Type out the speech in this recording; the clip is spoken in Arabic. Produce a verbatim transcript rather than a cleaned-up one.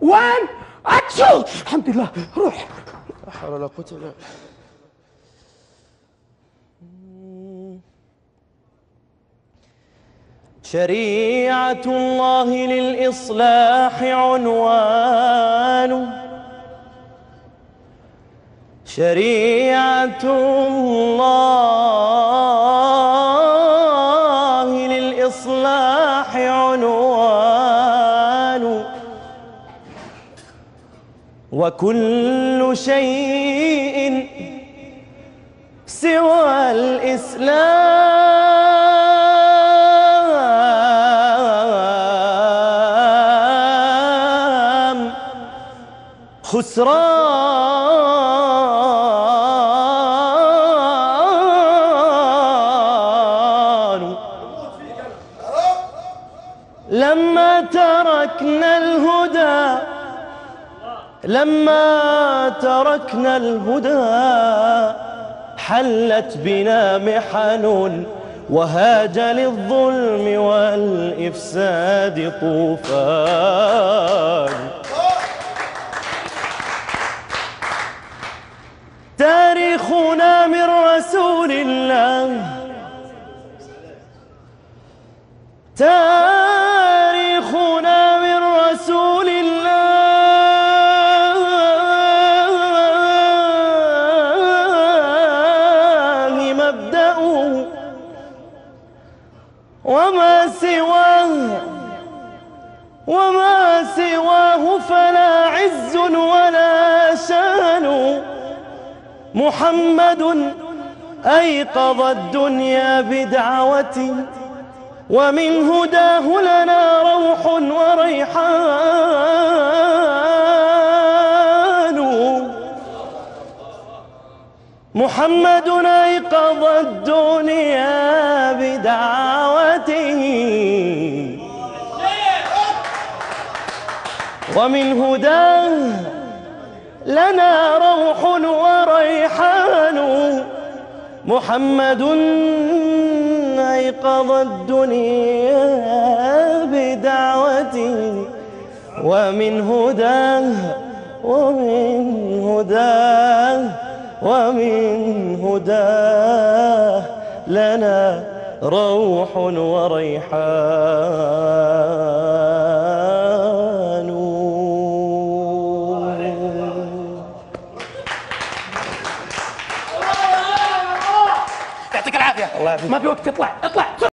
وان اكشن. الحمد لله. روح. لا حول ولا قوة الا بالله. شريعة الله للإصلاح عنوان، شريعة الله للإصلاح عنوان، وكل شيء سوى الإسلام خسران. لما تركنا الهدى لما تركنا الهدى حلت بنا محن، وهاج للظلم والإفساد طوفان. تاريخنا من رسول الله، تاريخنا من رسول الله مبدأه، وما سواه وما سواه فلا عز ولا شان. محمد أيقظ الدنيا بدعوة، ومن هداه لنا روح وريحان. محمد أيقظ الدنيا بدعوته، ومن هداه لنا روح وريحان. محمد أيقظ الدنيا بدعوته، ومن هداه ومن هداه ومن هداه لنا روح وريحان. يعطيك العافية. الله يعافيك. ما في وقت، اطلع اطلع.